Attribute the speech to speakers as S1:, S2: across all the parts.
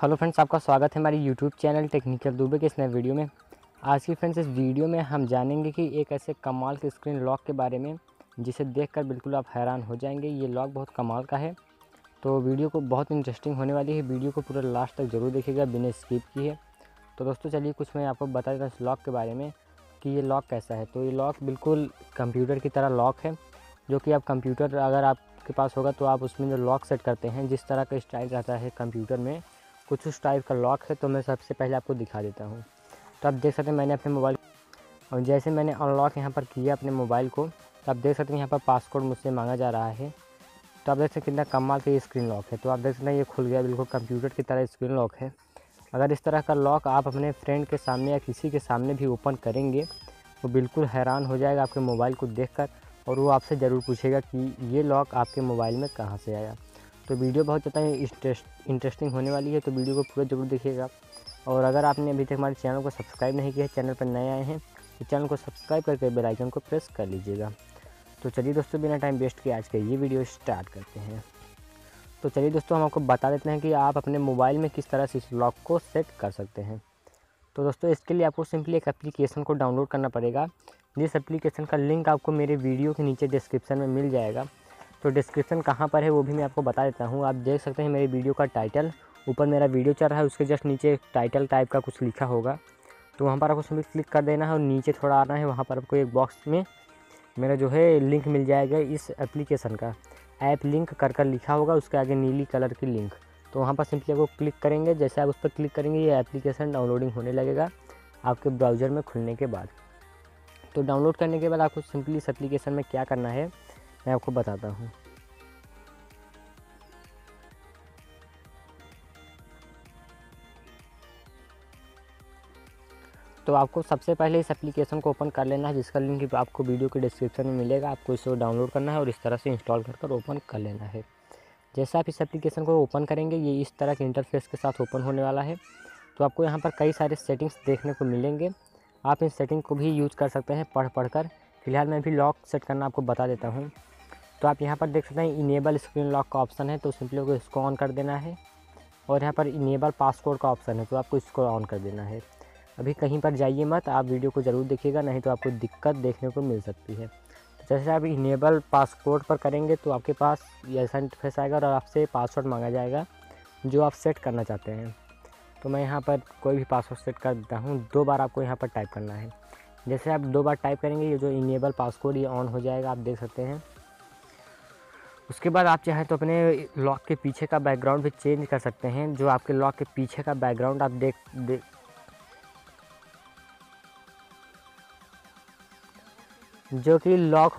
S1: Hello friends, आपका स्वागत है हमारी यूट्यूब चैनल टेक्निकल दुबे के इस नए वीडियो में। आज की फ्रेंड्स इस वीडियो में हम जानेंगे कि एक ऐसे कमाल के स्क्रीन लॉक के बारे में जिसे देखकर बिल्कुल आप हैरान हो जाएंगे। ये लॉक बहुत कमाल का है, तो वीडियो को बहुत इंटरेस्टिंग होने वाली है। वीडियो को पूरा लास्ट तक ज़रूर देखिएगा बिना स्किप किए। तो दोस्तों चलिए कुछ मैं आपको बता देता हूँ इस लॉक के बारे में कि ये लॉक कैसा है। तो ये लॉक बिल्कुल कंप्यूटर की तरह लॉक है, जो कि आप कंप्यूटर अगर आपके पास होगा तो आप उसमें जो लॉक सेट करते हैं, जिस तरह का स्टाइल रहता है कंप्यूटर में, कुछ उस टाइप का लॉक है। तो मैं सबसे पहले आपको दिखा देता हूँ। तो आप देख सकते हैं मैंने अपने मोबाइल और जैसे मैंने अनलॉक यहाँ पर किया अपने मोबाइल को, तो आप देख सकते हैं यहाँ पर पासकोड मुझसे मांगा जा रहा है। तो आप देख सकते हैं कितना कमाल का ये स्क्रीन लॉक है। तो आप देख सकते हैं ये खुल गया, बिल्कुल कंप्यूटर की तरह स्क्रीन लॉक है। अगर इस तरह का लॉक आप अपने फ्रेंड के सामने या किसी के सामने भी ओपन करेंगे वो बिल्कुल हैरान हो जाएगा आपके मोबाइल को देखकर, और वो आपसे ज़रूर पूछेगा कि ये लॉक आपके मोबाइल में कहाँ से आया। तो वीडियो बहुत ज़्यादा इंटरेस्टिंग होने वाली है, तो वीडियो को पूरा ज़रूर देखिएगा। और अगर आपने अभी तक हमारे चैनल को सब्सक्राइब नहीं किया है, चैनल पर नए आए हैं तो चैनल को सब्सक्राइब करके बेल आइकन को प्रेस कर लीजिएगा। तो चलिए दोस्तों बिना टाइम वेस्ट किए आज का ये वीडियो स्टार्ट करते हैं। तो चलिए दोस्तों हम आपको बता देते हैं कि आप अपने मोबाइल में किस तरह से इस लॉक को सेट कर सकते हैं। तो दोस्तों इसके लिए आपको सिंपली एक एप्लीकेशन को डाउनलोड करना पड़ेगा, जिस एप्लीकेशन का लिंक आपको मेरे वीडियो के नीचे डिस्क्रिप्शन में मिल जाएगा। तो डिस्क्रिप्शन कहाँ पर है वो भी मैं आपको बता देता हूँ। आप देख सकते हैं मेरे वीडियो का टाइटल, ऊपर मेरा वीडियो चल रहा है, उसके जस्ट नीचे टाइटल टाइप का कुछ लिखा होगा, तो वहाँ पर आपको सिंपली क्लिक कर देना है और नीचे थोड़ा आना है। वहाँ पर आपको एक बॉक्स में मेरा जो है लिंक मिल जाएगा इस एप्लीकेशन का, ऐप लिंक कर लिखा होगा, उसके आगे नीली कलर की लिंक। तो वहाँ पर सिंपली आपको क्लिक करेंगे। जैसे आप उस पर क्लिक करेंगे ये एप्लीकेशन डाउनलोडिंग होने लगेगा आपके ब्राउज़र में खुलने के बाद। तो डाउनलोड करने के बाद आपको सिंपली इस एप्लीकेशन में क्या करना है मैं आपको बताता हूँ। तो आपको सबसे पहले इस एप्लीकेशन को ओपन कर लेना है, जिसका लिंक आपको वीडियो के डिस्क्रिप्शन में मिलेगा। आपको इसे डाउनलोड करना है और इस तरह से इंस्टॉल कर ओपन कर लेना है। जैसे आप इस एप्लीकेशन को ओपन करेंगे ये इस तरह के इंटरफेस के साथ ओपन होने वाला है। तो आपको यहाँ पर कई सारे सेटिंग्स देखने को मिलेंगे, आप इन सेटिंग को भी यूज़ कर सकते हैं पढ़ कर। फिलहाल मैं भी लॉक सेट करना आपको बता देता हूँ। तो आप यहाँ पर देख सकते हैं इनेबल स्क्रीन लॉक का ऑप्शन है, तो सिंपली आपको इसको ऑन कर देना है। और यहाँ पर इनेबल पासकोड का ऑप्शन है, तो आपको इसको ऑन कर देना है। अभी कहीं पर जाइए मत, आप वीडियो को ज़रूर देखिएगा, नहीं तो आपको दिक्कत देखने को मिल सकती है। तो जैसे आप इनेबल पासकोड पर करेंगे तो आपके पास ऐसा इंटरफेस आएगा और आपसे पासवर्ड मांगा जाएगा जो आप सेट करना चाहते हैं। तो मैं यहाँ पर कोई भी पासवर्ड सेट कर देता हूँ। 2 बार आपको यहाँ पर टाइप करना है। जैसे आप 2 बार टाइप करेंगे ये जो इनेबल पासकोड ये ऑन हो जाएगा, आप देख सकते हैं। उसके बाद आप चाहें तो अपने लॉक के पीछे का बैकग्राउंड भी चेंज कर सकते हैं। जो आपके लॉक के पीछे का बैकग्राउंड आप जो कि लॉक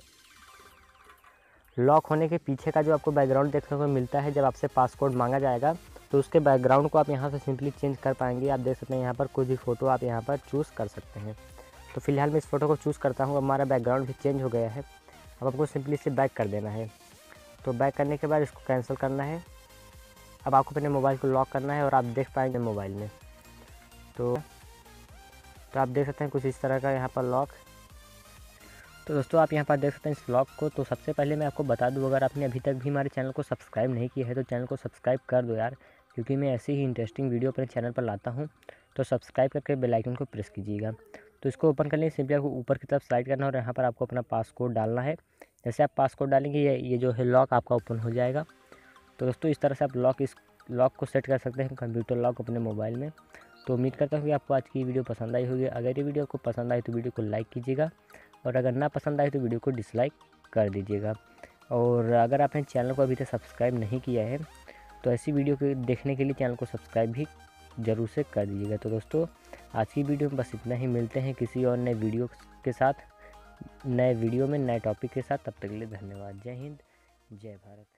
S1: होने के पीछे का जो आपको बैकग्राउंड देखने को मिलता है जब आपसे पासकोड मांगा जाएगा, तो उसके बैकग्राउंड को आप यहाँ से सिंपली चेंज कर पाएंगे। आप देख सकते हैं यहाँ पर कोई भी फ़ोटो आप यहाँ पर चूज़ कर सकते हैं। तो फिलहाल मैं इस फ़ोटो को चूज़ करता हूँ। अब हमारा बैकग्राउंड भी चेंज हो गया है। अब आपको सिंपली इसे बैक कर देना है। तो बैक करने के बाद इसको कैंसिल करना है। अब आपको अपने मोबाइल को लॉक करना है और आप देख पाएंगे मोबाइल में। तो आप देख सकते हैं कुछ इस तरह का यहाँ पर लॉक। तो दोस्तों आप यहाँ पर देख सकते हैं इस लॉक को। तो सबसे पहले मैं आपको बता दूँ, अगर आपने अभी तक भी हमारे चैनल को सब्सक्राइब नहीं किया है तो चैनल को सब्सक्राइब कर दो यार, क्योंकि मैं ऐसी ही इंटरेस्टिंग वीडियो अपने चैनल पर लाता हूँ। तो सब्सक्राइब करके बेल आइकन को प्रेस कीजिएगा। तो इसको ओपन करने के सिंपली आपको ऊपर की तरफ स्लाइड करना है और यहाँ पर आपको अपना पासकोड डालना है। जैसे आप पासकोड डालेंगे ये जो है लॉक आपका ओपन हो जाएगा। तो दोस्तों इस तरह से आप इस लॉक को सेट कर सकते हैं कंप्यूटर लॉक अपने मोबाइल में। तो उम्मीद करता हूँ कि आपको आज की वीडियो पसंद आई होगी। अगर ये वीडियो आपको पसंद आई तो वीडियो को लाइक कीजिएगा, और अगर ना पसंद आए तो वीडियो को डिसलाइक कर दीजिएगा। और अगर आपने चैनल को अभी तक सब्सक्राइब नहीं किया है तो ऐसी वीडियो को देखने के लिए चैनल को सब्सक्राइब भी ज़रूर से कर दीजिएगा। तो दोस्तों आज की वीडियो में बस इतना ही। मिलते हैं किसी और नए वीडियो के साथ, नए वीडियो में नए टॉपिक के साथ। तब तक के लिए धन्यवाद। जय हिंद, जय भारत।